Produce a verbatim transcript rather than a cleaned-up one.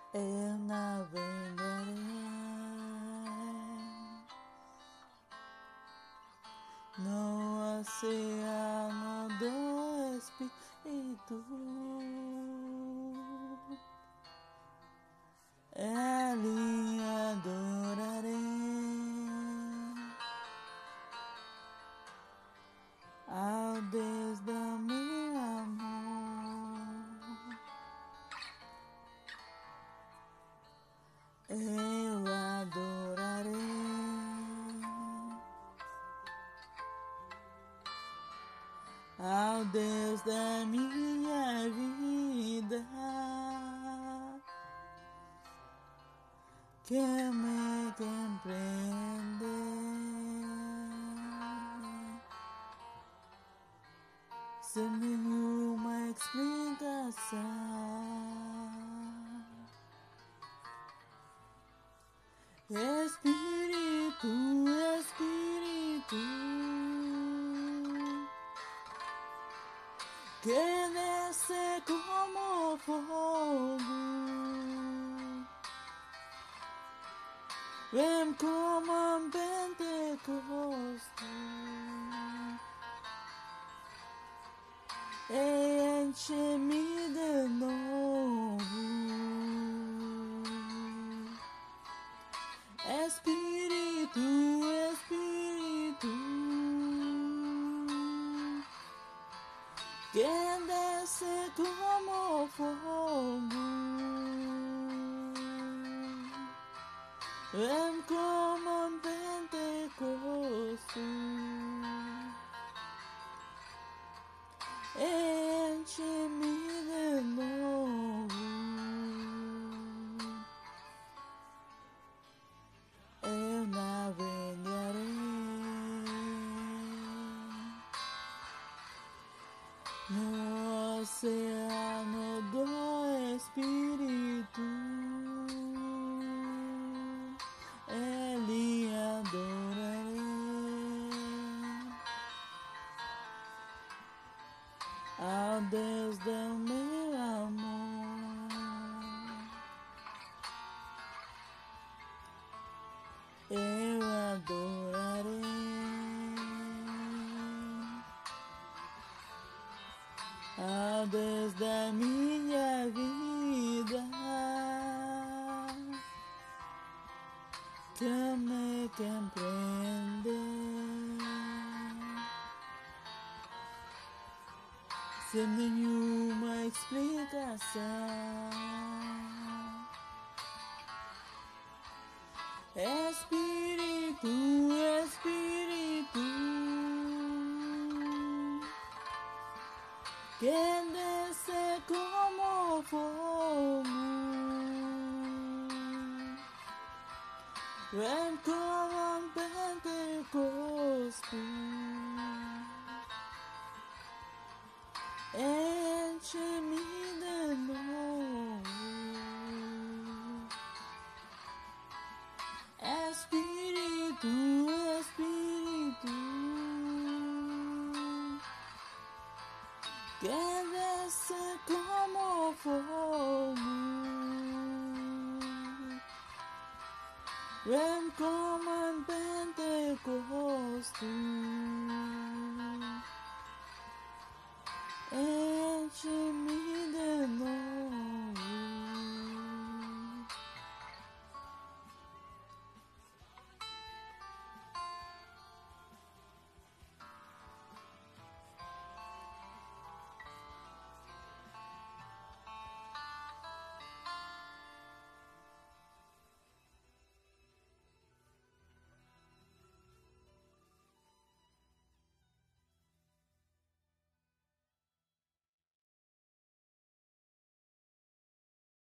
Eu navegaré no oceano do Espírito. Ali adorarei ao Deus do meu amor. Eu adorarei ao Deus da minha vida, que me compreende, sem nenhuma explicação. Espírito, Espírito, que desce como fogo, vem como um Pentecoste e enche-me de novo. Espírito, Espírito, que desce como fogo, vem como um Pentecoste e enche-me de novo. Eu navegarei no oceano do Espírito, ele adorarei ao Deus do meu amor. Eu adorarei ao Deus da minha vida, que me compreende, sem nenhuma explicação. Espírito, Espírito, que desce como fogo, vem como um Pentecoste, enche-me de novo. Espírito, Espírito, que desce como fogo, vem como um Pentecoste